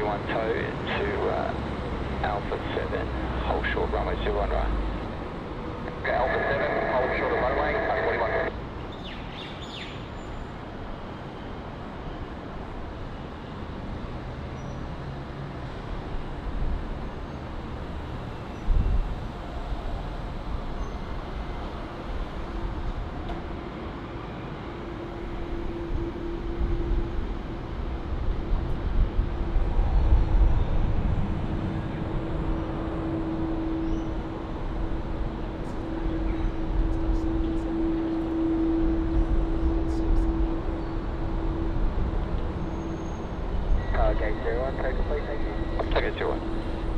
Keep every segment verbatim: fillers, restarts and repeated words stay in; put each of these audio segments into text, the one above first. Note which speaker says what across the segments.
Speaker 1: one tow to uh, Alpha seven, hold short runway zero one right. Okay, Alpha seven, hold short of runway, forty-one. Okay, zero one, take complete, thank you. Take it, zero one.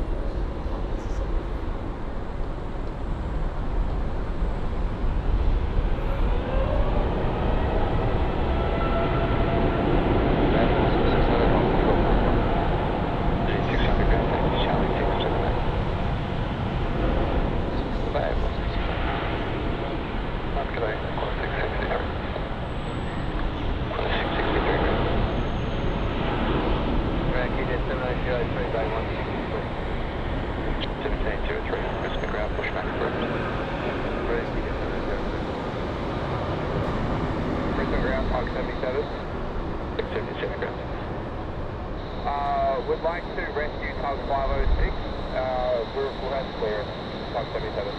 Speaker 1: Brisbane ground, Park seventy-seven. seventy-seven ground. Uh, would like to rescue Tug five oh six. Uh, we're, we'll have clearance, Tug seventy-seven.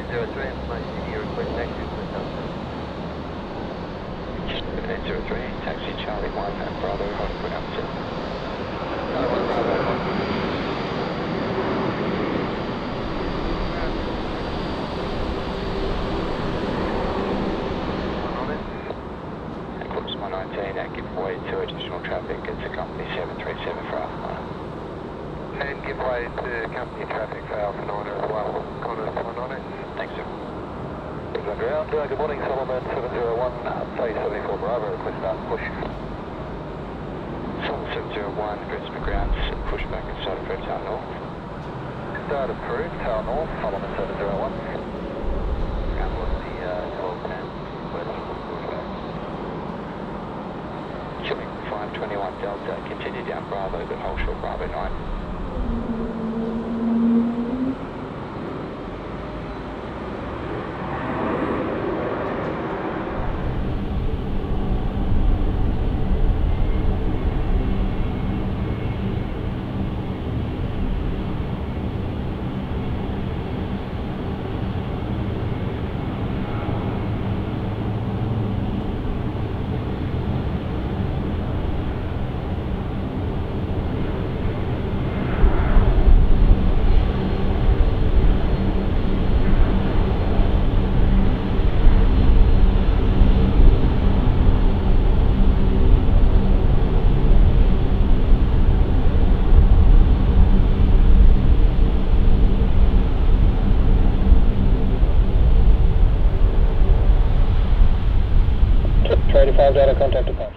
Speaker 2: zero three, information you request taxi for
Speaker 1: seven eight zero three, taxi Charlie one at Bravo, hold for number seven.
Speaker 2: Charlie one, Bravo, one.
Speaker 1: Eclipse one nineteen at give way to additional traffic, it's a company seven three seven for Alpha nine.
Speaker 3: And give way to company traffic for Alpha nine as well, Connor one nine.
Speaker 1: Thanks, sir.
Speaker 3: Ground, uh, good morning, Solomon seven zero one, say seventy-four Bravo, request start push.
Speaker 1: Solomon seven zero one, Brisbane ground, push back and start approved, tail north.
Speaker 3: Start approved, tail north, Solomon seven zero one.
Speaker 2: Ground was the uh, twelve ten, west, push back.
Speaker 1: Killing five twenty-one Delta, continue down Bravo, but hold short Bravo nine.
Speaker 3: eighty-five data, contact departure.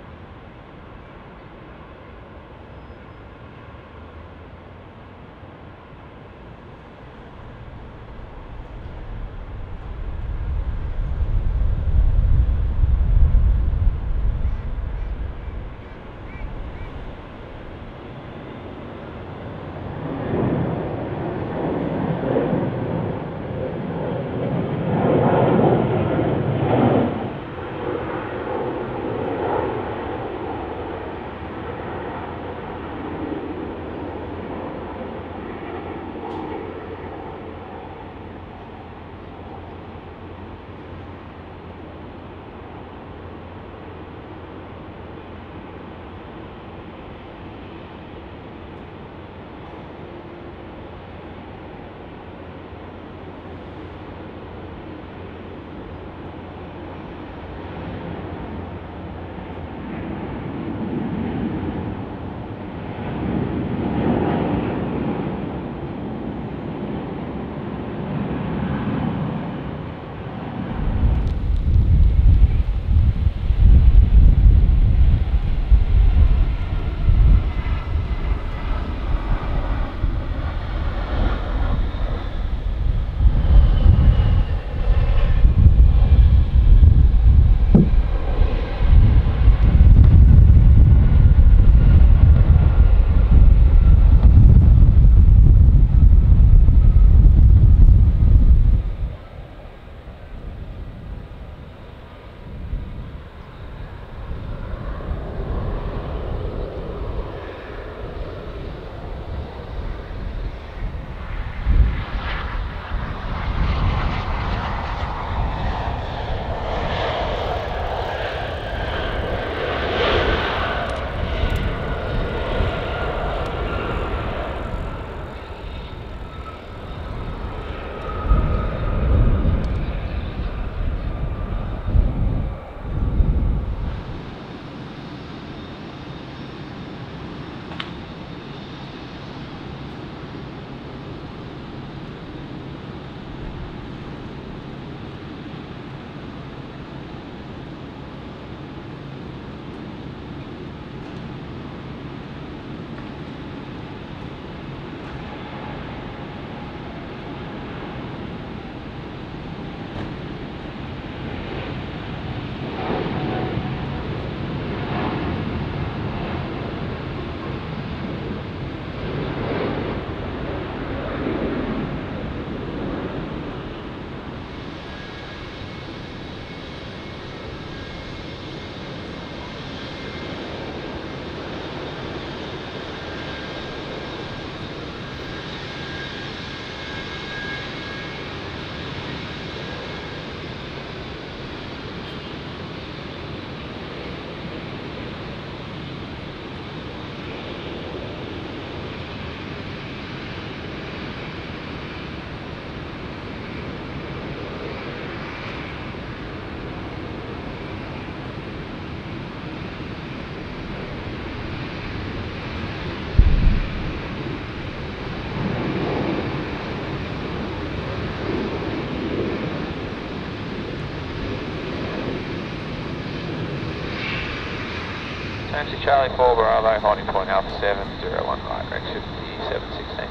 Speaker 2: Nancy Charlie four Bravo, holding point Alpha seven zero one right, range fifty-seven sixteen.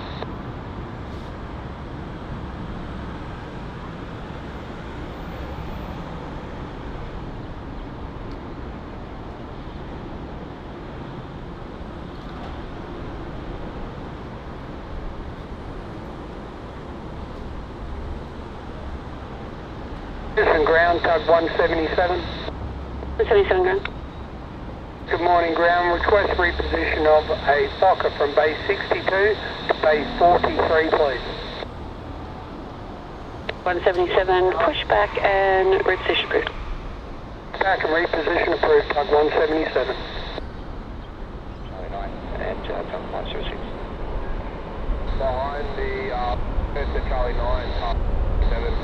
Speaker 4: Brisbane ground, tug one seventy-seven.
Speaker 5: one seventy-seven ground.
Speaker 4: Good morning, ground. Request reposition of a Fokker from base sixty-two to base forty-three, please.
Speaker 5: one seventy-seven, push back and reposition approved.
Speaker 4: Back and reposition approved, tug one seventy-seven.
Speaker 2: Charlie nine and uh, tug one zero six.
Speaker 1: Behind the uh, first to Charlie nine, tug seven.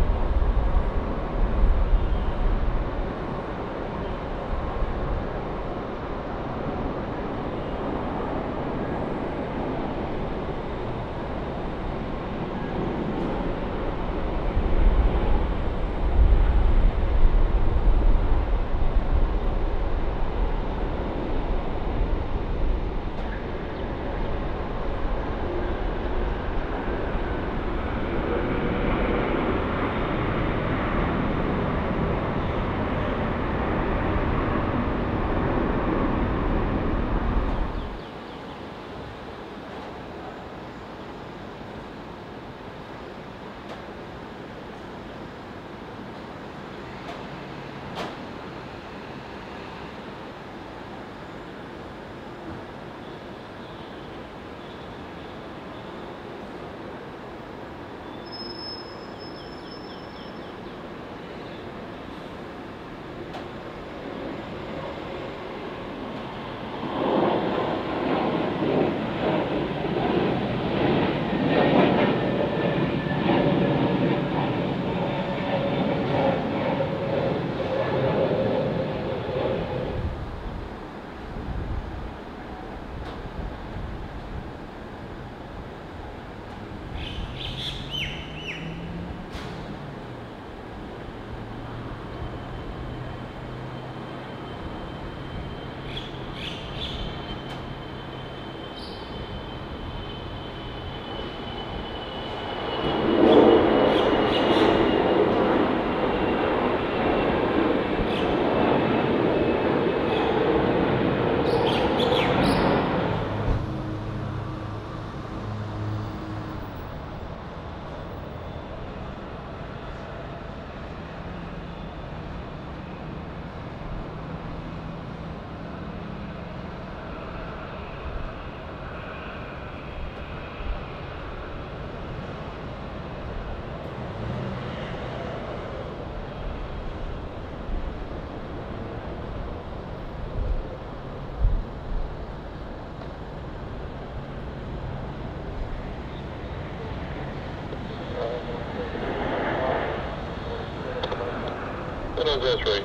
Speaker 3: Anniversary.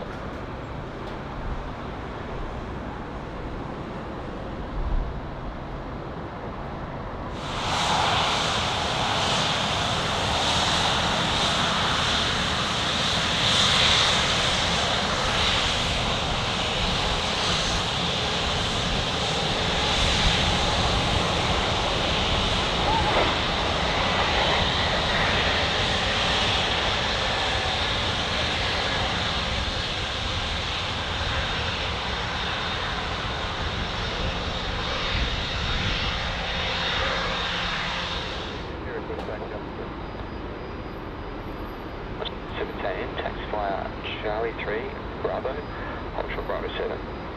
Speaker 2: seventeen, taxi flyer Charlie three Bravo, hold short Bravo seven.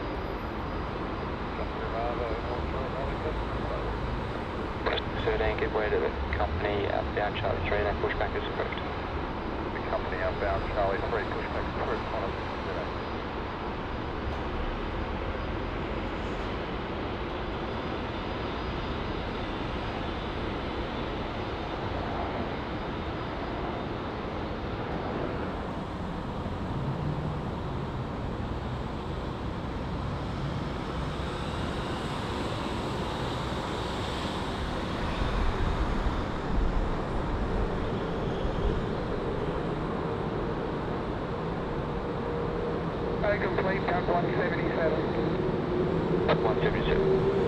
Speaker 2: thirteen, give way to the company outbound Charlie three, then pushback is approved.
Speaker 1: The company outbound Charlie three, pushback approved, one of zero.
Speaker 4: Complete, tug one seventy-seven.
Speaker 2: one seventy-seven.